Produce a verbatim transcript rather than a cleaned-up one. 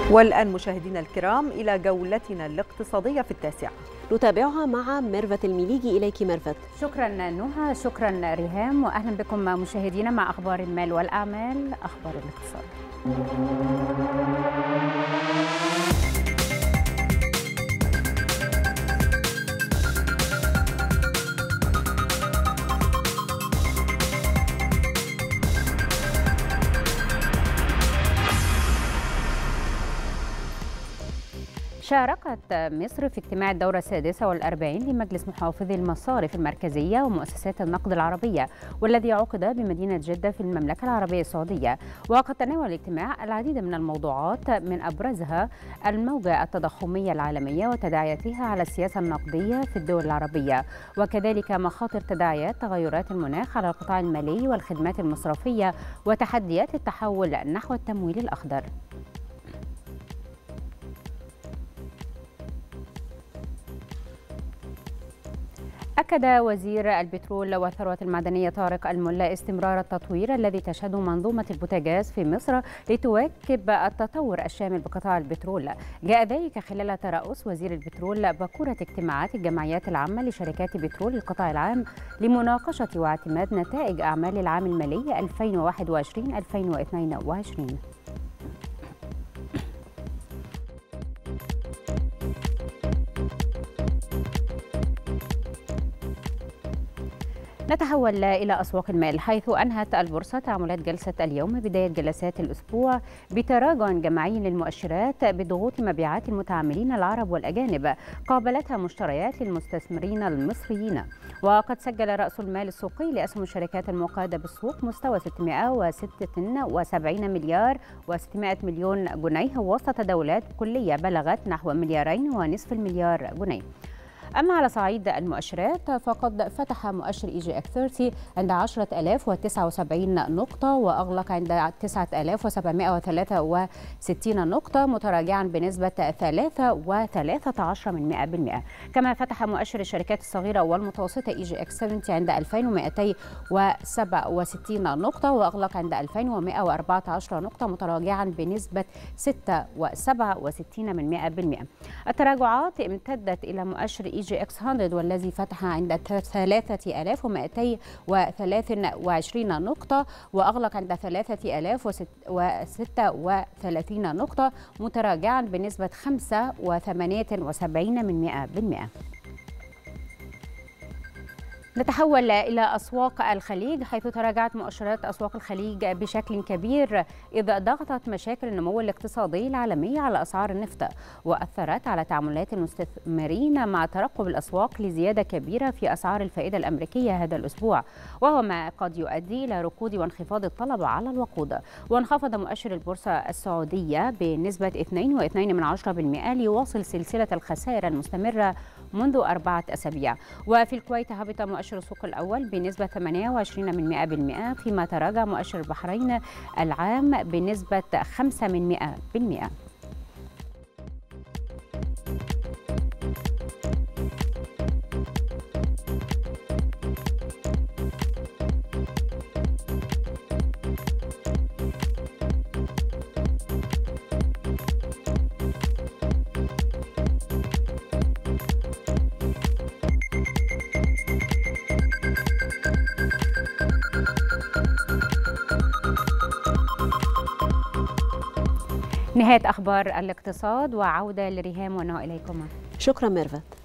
والآن مشاهدينا الكرام إلى جولتنا الاقتصادية في التاسعة، نتابعها مع ميرفت المليجي. إليك ميرفت. شكرا نهى، شكرا ريهام، وأهلا بكم مشاهدينا مع أخبار المال والأعمال، أخبار الاقتصاد. شاركت مصر في اجتماع الدورة السادسة والأربعين لمجلس محافظي المصارف المركزية ومؤسسات النقد العربية، والذي عقد بمدينة جدة في المملكة العربية السعودية. وقد تناول الاجتماع العديد من الموضوعات، من أبرزها الموجة التضخمية العالمية وتداعياتها على السياسة النقدية في الدول العربية، وكذلك مخاطر تداعيات تغيرات المناخ على القطاع المالي والخدمات المصرفية وتحديات التحول نحو التمويل الأخضر. أكد وزير البترول والثروة المعدنية طارق الملا استمرار التطوير الذي تشهده منظومة البوتاغاز في مصر لتواكب التطور الشامل بقطاع البترول. جاء ذلك خلال ترأس وزير البترول باكورة اجتماعات الجمعيات العامة لشركات بترول القطاع العام لمناقشة واعتماد نتائج أعمال العام المالي ألفين وواحد وعشرين ألفين واثنين وعشرين. نتحول إلى أسواق المال، حيث أنهت البورصة تعاملات جلسة اليوم بداية جلسات الأسبوع بتراجع جماعي للمؤشرات بضغوط مبيعات المتعاملين العرب والأجانب قابلتها مشتريات للمستثمرين المصريين. وقد سجل رأس المال السوقي لأسهم الشركات المقادة بالسوق مستوى ستمائة وستة وسبعين مليار وستمائة مليون جنيه، وسط تداولات كلية بلغت نحو مليارين ونصف المليار جنيه. أما على صعيد المؤشرات فقد فتح مؤشر إي جي إكس ثلاثين عند عشرة آلاف وتسعة وسبعين نقطة وأغلق عند تسعة آلاف وسبعمائة وثلاثة وستين نقطة، متراجعا بنسبة ثلاثة وثلاثة عشر من مئة بالمئة. كما فتح مؤشر الشركات الصغيرة والمتوسطة إي جي إكس سبعين عند ألفين ومئتين وسبعة وستين نقطة وأغلق عند ألفين ومئة وأربعة عشر نقطة، متراجعا بنسبة ستة وسبعة وستين من مئة بالمئة. التراجعات امتدت إلى مؤشر إي جي إكس مئة والذي فتح عند ثلاثة آلاف ومئتين وثلاثة وعشرين نقطة وأغلق عند ثلاثة آلاف وستة وثلاثين نقطة، متراجعا بنسبة خمسة وثمانية وسبعين من مئة بالمئة. نتحول إلى أسواق الخليج، حيث تراجعت مؤشرات أسواق الخليج بشكل كبير إذ ضغطت مشاكل النمو الاقتصادي العالمي على أسعار النفط، وأثرت على تعاملات المستثمرين مع ترقب الأسواق لزيادة كبيرة في أسعار الفائدة الأمريكية هذا الأسبوع، وهو ما قد يؤدي إلى ركود وانخفاض الطلب على الوقود. وانخفض مؤشر البورصة السعودية بنسبة اثنين فاصلة اثنين بالمئة ليواصل سلسلة الخسائر المستمرة منذ أربعة أسابيع. وفي الكويت هبط مؤشر السوق الأول بنسبة ثمانية وعشرين من مئة بالمئة، فيما تراجع مؤشر البحرين العام بنسبة خمسة من مئة بالمئة. نهاية أخبار الاقتصاد، وعودة لريهام ونهى إليكم. شكرا ميرفت.